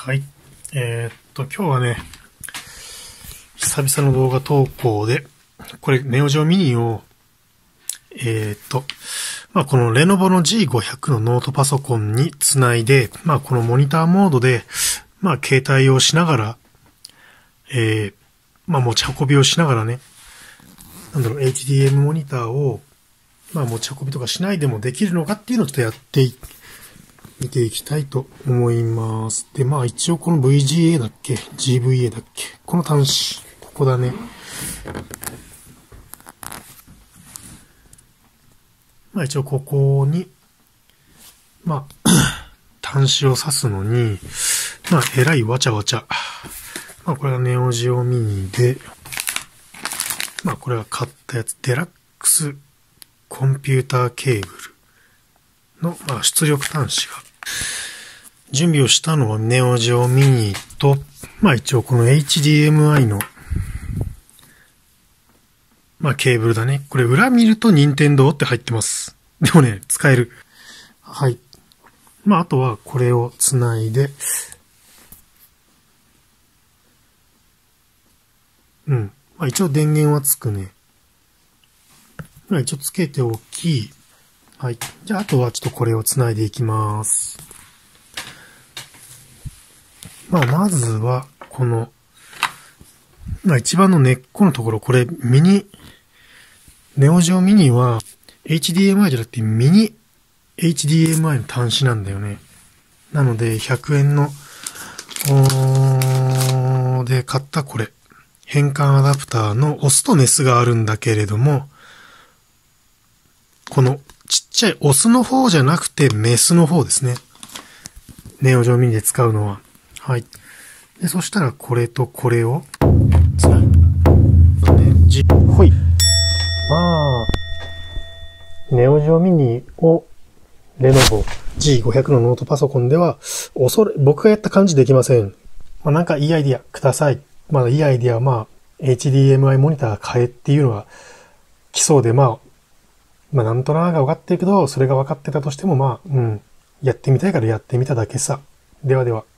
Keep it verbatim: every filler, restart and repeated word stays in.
はい。えー、っと、今日はね、久々の動画投稿で、これ、ネオジオミニを、えー、っと、まあ、このレノボの ジーごひゃく のノートパソコンにつないで、まあ、このモニターモードで、まあ、携帯をしながら、えー、まあ、持ち運びをしながらね、なんだろう、エイチディーエム モニターを、まあ、持ち運びとかしないでもできるのかっていうのをちょっとやってい見ていきたいと思います。で、まあ一応この ブイジーエー だっけ ?ジーブイエー だっけこの端子。ここだね。まあ一応ここに、まあ、端子を挿すのに、まあえらいわちゃわちゃ。まあこれがネオジオミニで、まあこれが買ったやつ、デラックスコンピューターケーブルの、まあ出力端子が、準備をしたのはネオジオミニと、まあ一応この エイチディーエムアイ の、まあケーブルだね。これ裏見ると任天堂って入ってます。でもね、使える。はい。まああとはこれをつないで、うん。まあ一応電源はつくね。まあ一応つけておき、はい。じゃああとはちょっとこれをつないでいきます。まあ、まずは、この、まあ一番の根っこのところ、これ、ミニ、ネオジオミニは、エイチディーエムアイ じゃなくて、ミニ エイチディーエムアイ の端子なんだよね。なので、ひゃくえんの、おーで買ったこれ。変換アダプターのオスとメスがあるんだけれども、このちっちゃいオスの方じゃなくてメスの方ですね。ネオジオミニで使うのは。はい。で、そしたらこれとこれを、つなぐ。ね、じ、ほい。まあ、ネオジオミニをレノボ ジーごひゃく のノートパソコンでは、おそれ、僕がやった感じできません。まあなんかいいアイディアください。まあいいアイディアはまあ、エイチディーエムアイ モニター買えっていうのが来そうで、まあ、まあなんとなく分かってるけど、それが分かってたとしてもまあ、うん、やってみたいからやってみただけさ。ではでは。